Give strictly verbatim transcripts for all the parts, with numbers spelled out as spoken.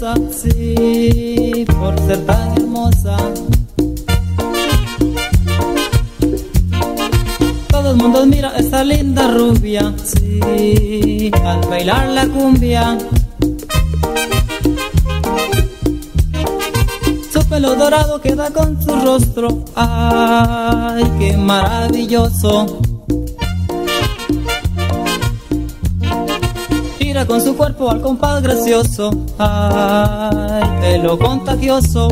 diosa, sí, por ser tan hermosa. Todo el mundo admira a esa linda rubia, sí, al bailar la cumbia. Su pelo dorado queda con su rostro, ay, qué maravilloso. Gira con su cuerpo al compás gracioso, ay, pelo contagioso.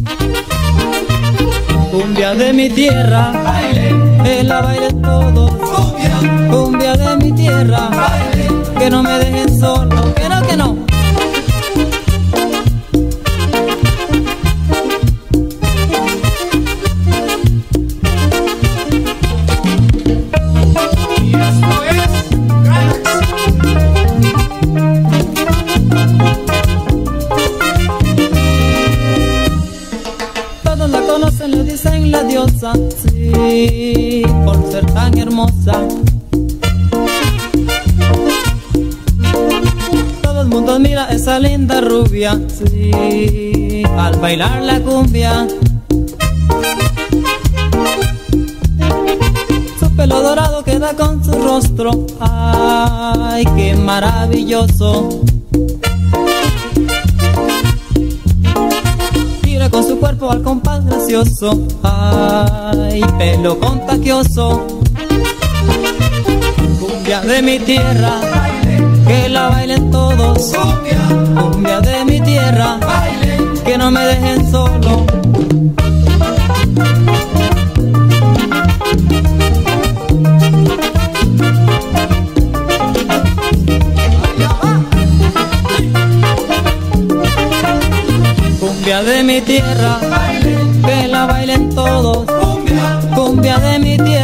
Cumbia de mi tierra, baile, que la bailen todos. Cumbia, cumbia de mi tierra, baile, que no me dejen solo, que no, que no. Y esto es Galaxy. Todos la conocen, le dicen la diosa, sí, por ser tan hermosa. Todo el mundo admira a esa linda rubia, sí, al bailar la cumbia. Su pelo dorado queda con su rostro, ay, qué maravilloso. Gira con su cuerpo al compás gracioso, ay, pelo contagioso. Cumbia de mi tierra, baile, que la bailen todos. Cumbia, cumbia de mi tierra, baile, que no me dejen solo. Cumbia de mi tierra, baile, que la bailen todos. Cumbia, cumbia de mi tierra.